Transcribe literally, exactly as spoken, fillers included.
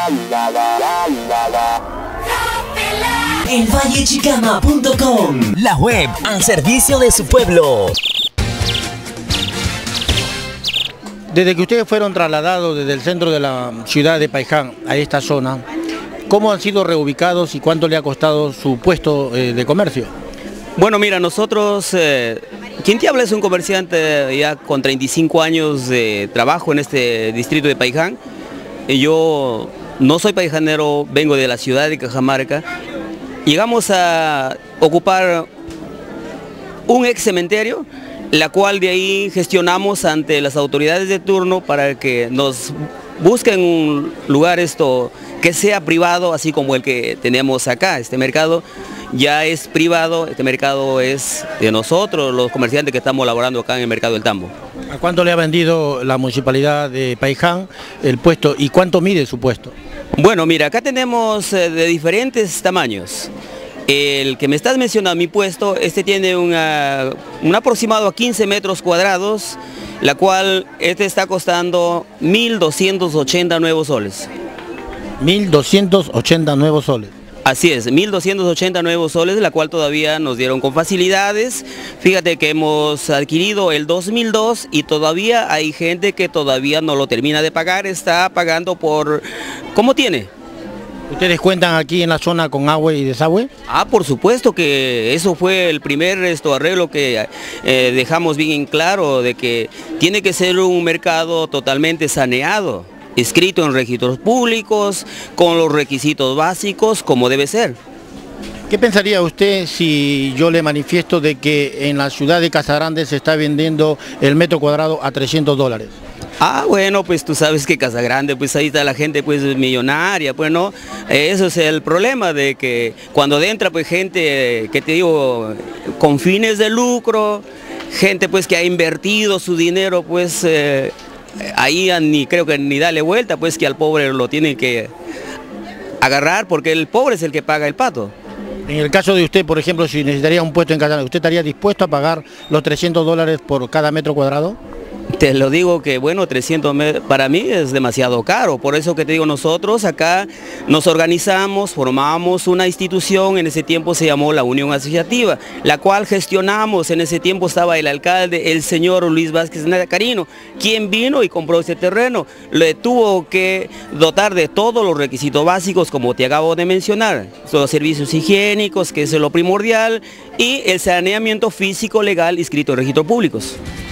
el valle chicama punto com, la web al servicio de su pueblo. Desde que ustedes fueron trasladados desde el centro de la ciudad de Paiján a esta zona, ¿cómo han sido reubicados y cuánto le ha costado su puesto eh, de comercio? Bueno, mira, nosotros, eh, quien te habla es un comerciante ya con treinta y cinco años de trabajo en este distrito de Paiján. Y yo no soy paijanero, vengo de la ciudad de Cajamarca. Llegamos a ocupar un ex cementerio, la cual de ahí gestionamos ante las autoridades de turno para que nos busquen un lugar esto que sea privado, así como el que tenemos acá. Este mercado ya es privado, este mercado es de nosotros, los comerciantes que estamos laborando acá en el mercado del Tambo. ¿A cuánto le ha vendido la municipalidad de Paiján el puesto y cuánto mide su puesto? Bueno, mira, acá tenemos eh, de diferentes tamaños. El que me estás mencionando, mi puesto, este tiene una, un aproximado a quince metros cuadrados, la cual este está costando mil doscientos ochenta nuevos soles. mil doscientos ochenta nuevos soles. Así es, mil doscientos ochenta nuevos soles, la cual todavía nos dieron con facilidades. Fíjate que hemos adquirido el dos mil dos y todavía hay gente que todavía no lo termina de pagar, está pagando por... ¿Cómo tiene? ¿Ustedes cuentan aquí en la zona con agua y desagüe? Ah, por supuesto que eso fue el primer esto, arreglo que eh, dejamos bien claro, de que tiene que ser un mercado totalmente saneado, inscrito en registros públicos, con los requisitos básicos como debe ser. ¿Qué pensaría usted si yo le manifiesto de que en la ciudad de Casagrande se está vendiendo el metro cuadrado a trescientos dólares? Ah, bueno, pues tú sabes que Casagrande, pues ahí está la gente pues millonaria, pues no, eso es el problema de que cuando entra pues gente, que te digo, con fines de lucro, gente pues que ha invertido su dinero pues eh, ahí ni creo que ni darle vuelta, pues que al pobre lo tienen que agarrar porque el pobre es el que paga el pato. En el caso de usted, por ejemplo, si necesitaría un puesto en Casagrande, ¿usted estaría dispuesto a pagar los trescientos dólares por cada metro cuadrado? Te lo digo que bueno, trescientos para mí es demasiado caro, por eso que te digo, nosotros acá nos organizamos, formamos una institución, en ese tiempo se llamó la Unión Asociativa, la cual gestionamos, en ese tiempo estaba el alcalde, el señor Luis Vázquez Nacarino, quien vino y compró ese terreno, le tuvo que dotar de todos los requisitos básicos, como te acabo de mencionar, los servicios higiénicos, que es lo primordial, y el saneamiento físico legal inscrito en registros públicos.